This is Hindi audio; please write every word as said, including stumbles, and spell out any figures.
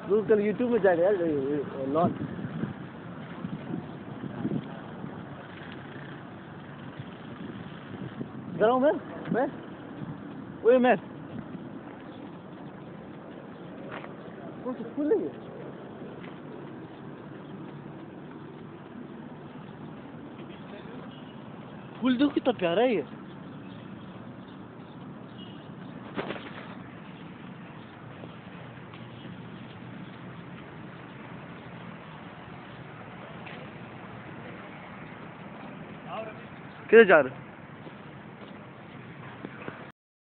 वो कल यूट्यूब में जाएगा यार लॉन। जाऊँ मैं मैं वही मैं कौन सा फूल है ये? फूल देखो कितना प्यारा है ये। किधर जा रहे हो?